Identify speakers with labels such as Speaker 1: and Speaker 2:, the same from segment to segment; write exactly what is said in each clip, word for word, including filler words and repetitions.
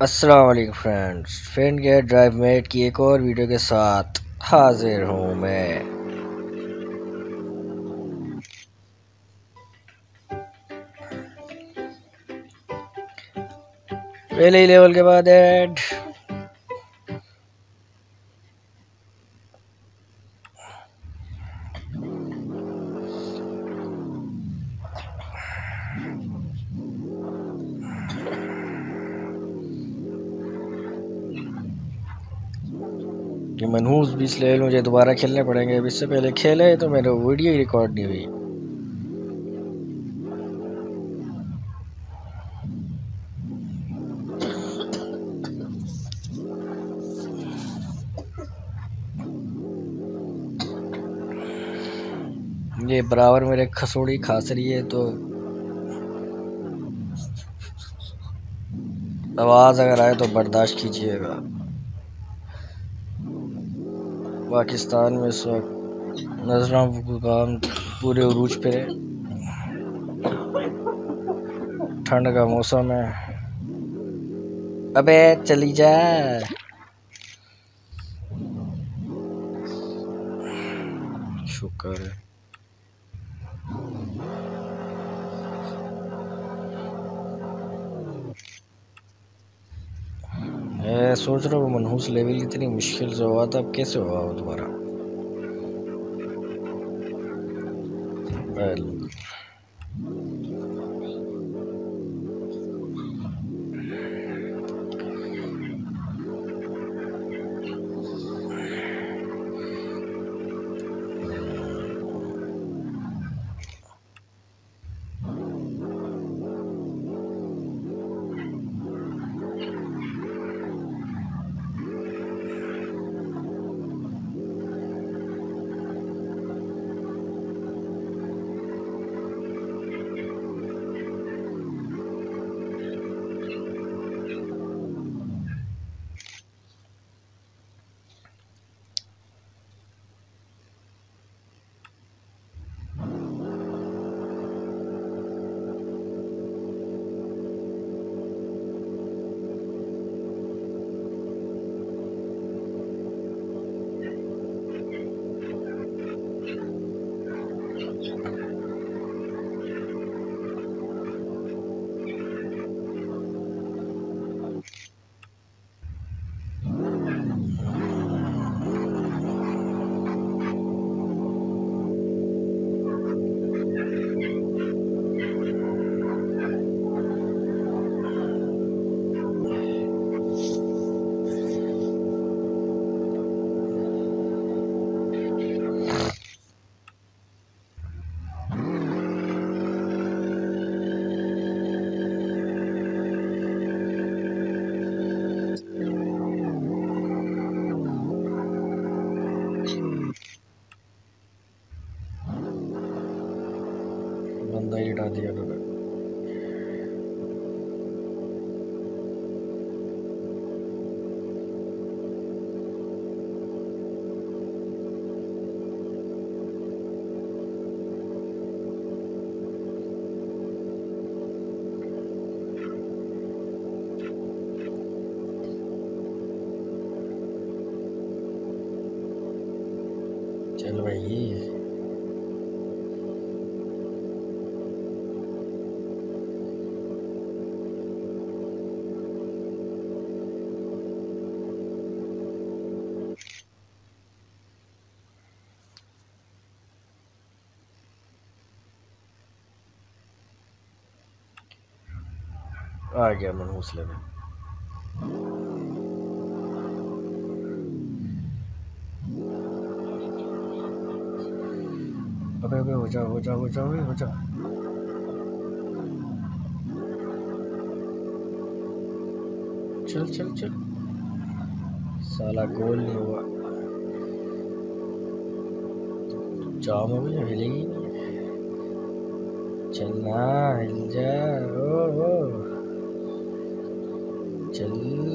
Speaker 1: अस्सलाम वालेकुम फ्रेंड्स, फ्रेंड गेट ड्राइव मेट की एक और वीडियो के साथ हाजिर हूँ मैं। पहले ही लेवल के बाद एड ये मनहूस बीस लेवल मुझे दोबारा खेलने पड़ेंगे। अब इससे पहले खेले तो मेरे वीडियो ही रिकॉर्ड नहीं हुई। ये बराबर मेरे खसोड़ी खास रही है, तो आवाज़ अगर आए तो बर्दाश्त कीजिएगा। पाकिस्तान में इस वक्त नजरां काम पूरे उरूज पे, ठंड का मौसम है। अबे चली जा। शुक्र है। मैं सोच रहा हूँ मनहूस लेवल इतनी मुश्किल से हुआ था, अब कैसे हुआ वो दोबारा। बंदा ही हटा दिया था। चल भाई, आ गया मनहूस लेवल। अबे अबे हो जा हो जा हो जा हो जा। चल चल चल, साला गोल नहीं हुआ। जाम हो गई, हिलेगी नहीं। चलना, हिल जा। ओ ओ चल।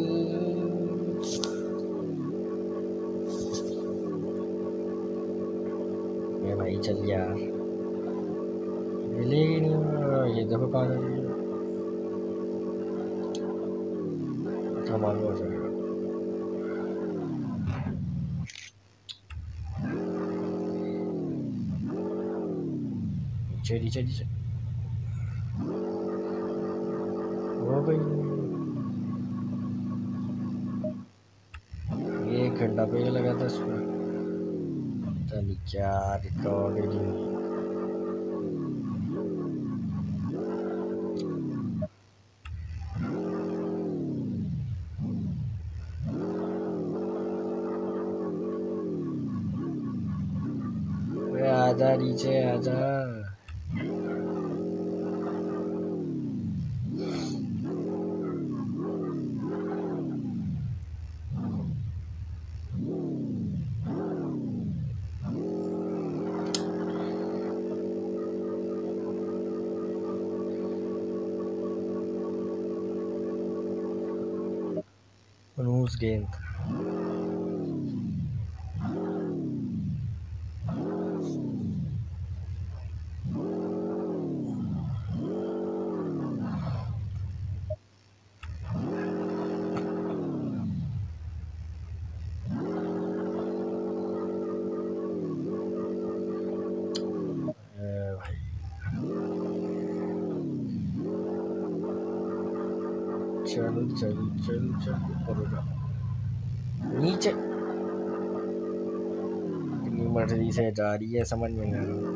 Speaker 1: ये भाई चल यार, हिलेगी नहीं। ये देखो कहाँ धमाका हो जाएगा। नीचे नीचे नीचे हो गई। एक घंटा पे लगा था इसमें, पता नहीं क्या रिकॉर्डिंग। आजा नीचे आजा। मनहूस गेंद। चल चल चल चल ऊपर हो जा, नीचे इतनी मर्जी से जा रही है, समझ में नहीं आ रहा।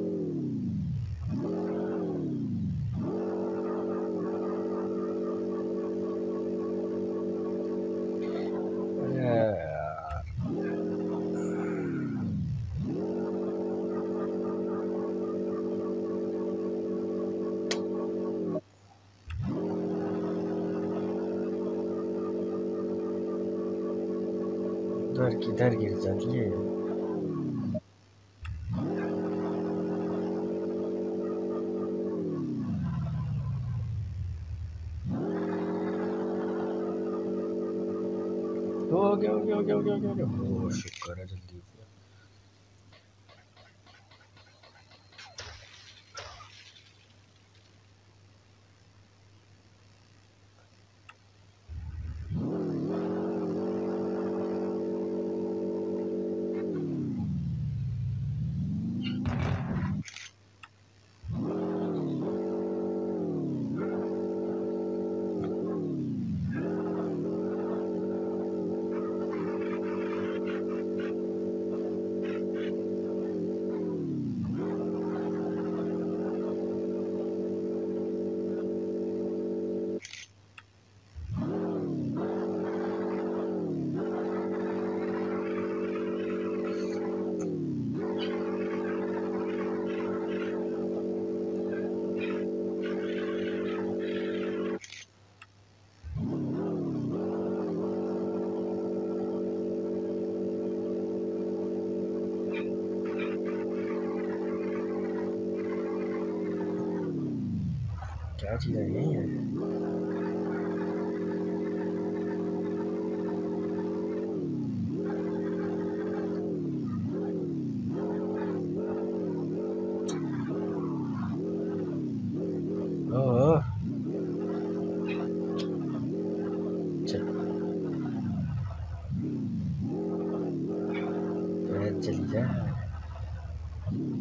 Speaker 1: उधर किधर गिर जाती है। हो गया हो गया हो गया हो गया हो गया। ओ शुक्र है जल्दी हो गया। क्या चीज़ है यही है। ओह चली जा।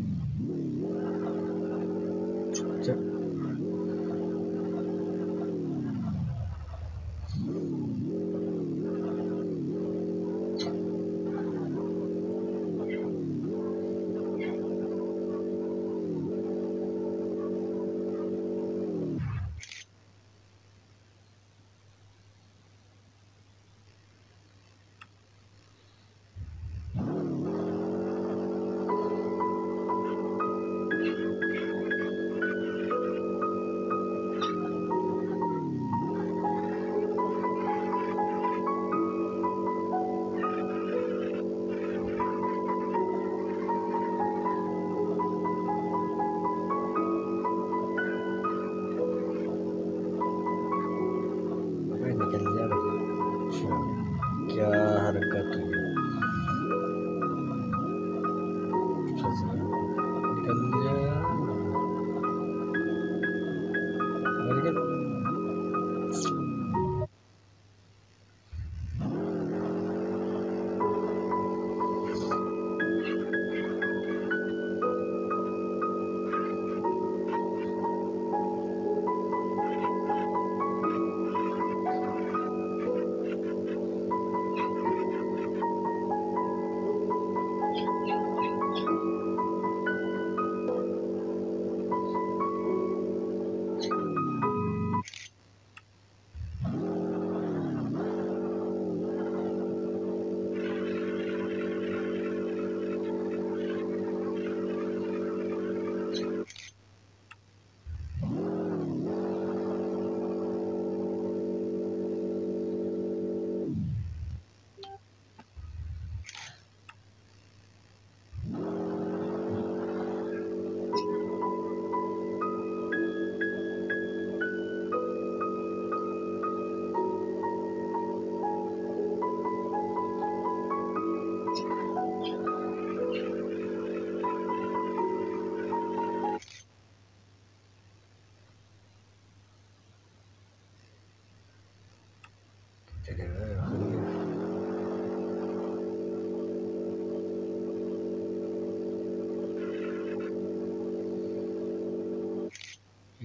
Speaker 1: चल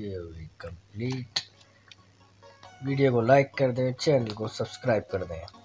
Speaker 1: ये हुई कंप्लीट। वीडियो को लाइक कर दें, चैनल को सब्सक्राइब कर दें।